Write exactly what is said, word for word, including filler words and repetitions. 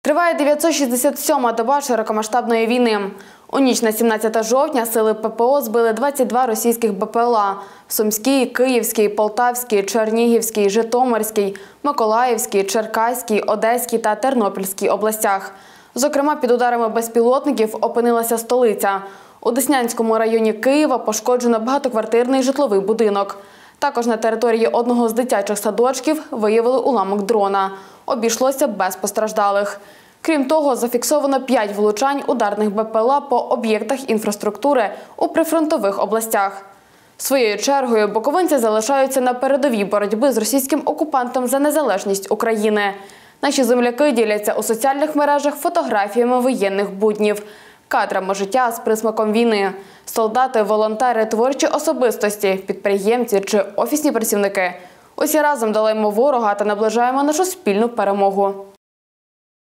Триває дев'ятсот шістдесят сьома доба широкомасштабної війни. У ніч на сімнадцяте жовтня сили ППО збили двадцять два російських БПЛА в Сумській, Київській, Полтавській, Чернігівській, Житомирській, Миколаївській, Черкаській, Одеській та Тернопільській областях. Зокрема, під ударами безпілотників опинилася столиця. У Деснянському районі Києва пошкоджено багатоквартирний житловий будинок. Також на території одного з дитячих садочків виявили уламок дрона. Обійшлося без постраждалих. Крім того, зафіксовано п'ять влучань ударних БПЛА по об'єктах інфраструктури у прифронтових областях. Своєю чергою буковинці залишаються на передовій боротьби з російським окупантом за незалежність України. Наші земляки діляться у соціальних мережах фотографіями воєнних буднів, кадрами життя з присмаком війни. Солдати, волонтери, творчі особистості, підприємці чи офісні працівники – усі разом долаємо ворога та наближаємо нашу спільну перемогу.